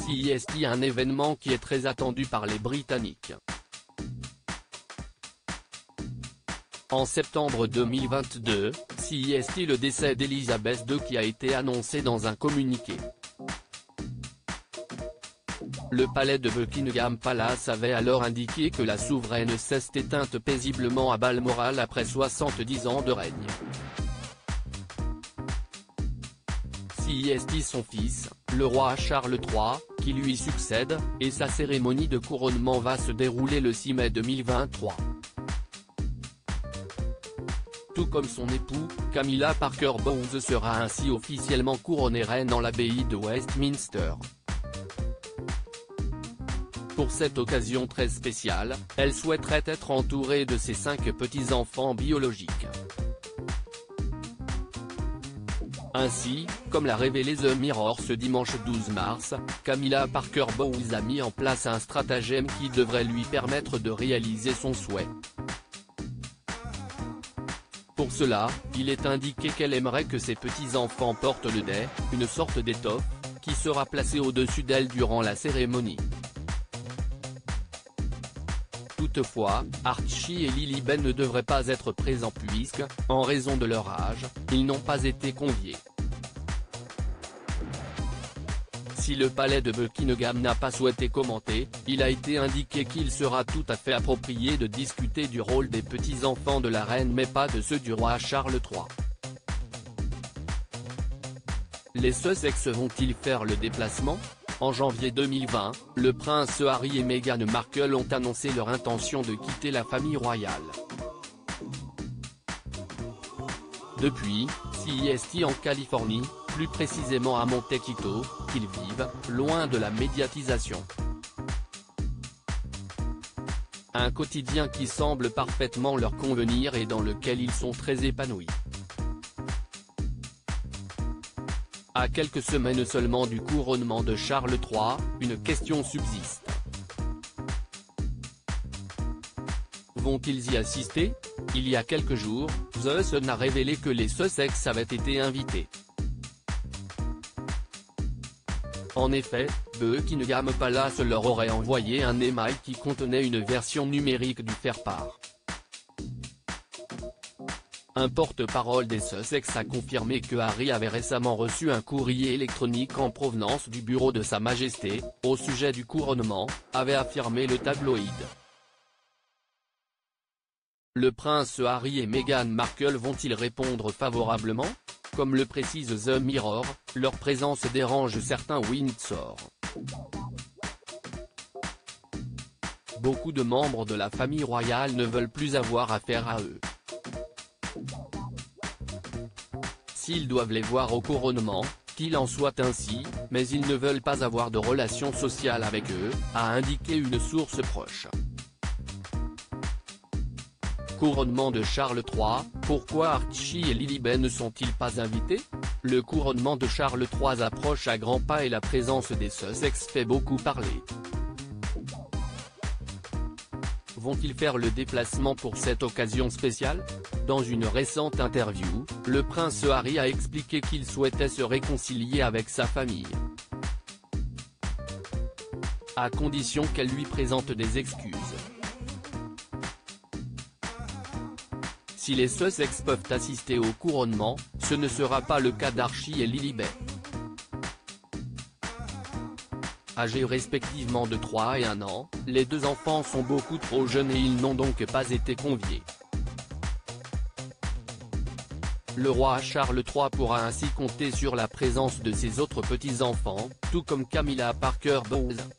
CEST, un événement qui est très attendu par les Britanniques. En septembre 2022, CEST, le décès d'Elisabeth II qui a été annoncé dans un communiqué. Le palais de Buckingham Palace avait alors indiqué que la souveraine s'est éteinte paisiblement à Balmoral après 70 ans de règne. CEST, son fils, le roi Charles III, qui lui succède, et sa cérémonie de couronnement va se dérouler le 6 mai 2023. Tout comme son époux, Camilla Parker Bowles sera ainsi officiellement couronnée reine en l'abbaye de Westminster. Pour cette occasion très spéciale, elle souhaiterait être entourée de ses 5 petits-enfants biologiques. Ainsi, comme l'a révélé The Mirror ce dimanche 12 mars, Camilla Parker Bowles a mis en place un stratagème qui devrait lui permettre de réaliser son souhait. Pour cela, il est indiqué qu'elle aimerait que ses petits-enfants portent le dais, une sorte d'étoffe, qui sera placée au-dessus d'elle durant la cérémonie. Toutefois, Archie et Lilibet ne devraient pas être présents puisque, en raison de leur âge, ils n'ont pas été conviés. Si le palais de Buckingham n'a pas souhaité commenter, il a été indiqué qu'il sera tout à fait approprié de discuter du rôle des petits-enfants de la reine mais pas de ceux du roi Charles III. Les Sussex vont-ils faire le déplacement ? En janvier 2020, le prince Harry et Meghan Markle ont annoncé leur intention de quitter la famille royale. Depuis, CEST en Californie, plus précisément à Montecito, qu'ils vivent, loin de la médiatisation. Un quotidien qui semble parfaitement leur convenir et dans lequel ils sont très épanouis. À quelques semaines seulement du couronnement de Charles III, une question subsiste. Vont-ils y assister ? Il y a quelques jours, The Sun a révélé que les Sussex avaient été invités. En effet, Buckingham Palace leur aurait envoyé un email qui contenait une version numérique du faire-part. Un porte-parole des Sussex a confirmé que Harry avait récemment reçu un courrier électronique en provenance du bureau de Sa Majesté, au sujet du couronnement, avait affirmé le tabloïd. Le prince Harry et Meghan Markle vont-ils répondre favorablement ? Comme le précise The Mirror, leur présence dérange certains Windsor. Beaucoup de membres de la famille royale ne veulent plus avoir affaire à eux. S'ils doivent les voir au couronnement, qu'il en soit ainsi, mais ils ne veulent pas avoir de relations sociales avec eux, a indiqué une source proche. Couronnement de Charles III, pourquoi Archie et Lilibet ne sont-ils pas invités ? Le couronnement de Charles III approche à grands pas et la présence des Sussex fait beaucoup parler. Vont-ils faire le déplacement pour cette occasion spéciale ? Dans une récente interview, le prince Harry a expliqué qu'il souhaitait se réconcilier avec sa famille. À condition qu'elle lui présente des excuses. Si les Sussex peuvent assister au couronnement, ce ne sera pas le cas d'Archie et Lilibet. Âgés respectivement de 3 et 1 an, les deux enfants sont beaucoup trop jeunes et ils n'ont donc pas été conviés. Le roi Charles III pourra ainsi compter sur la présence de ses autres petits-enfants, tout comme Camilla Parker Bowles.